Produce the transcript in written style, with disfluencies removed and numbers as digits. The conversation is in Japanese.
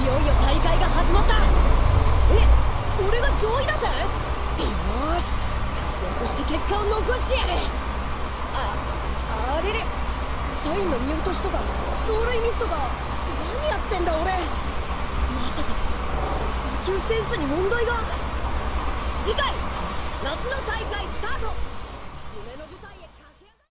よいよ大会が始まった。俺が上位だぜ。よーし、活躍して結果を残してやる。あれれ、サインの見落としとか走塁ミスとか何やってんだ俺。まさか野球センスに問題が。次回夏の大会スタート。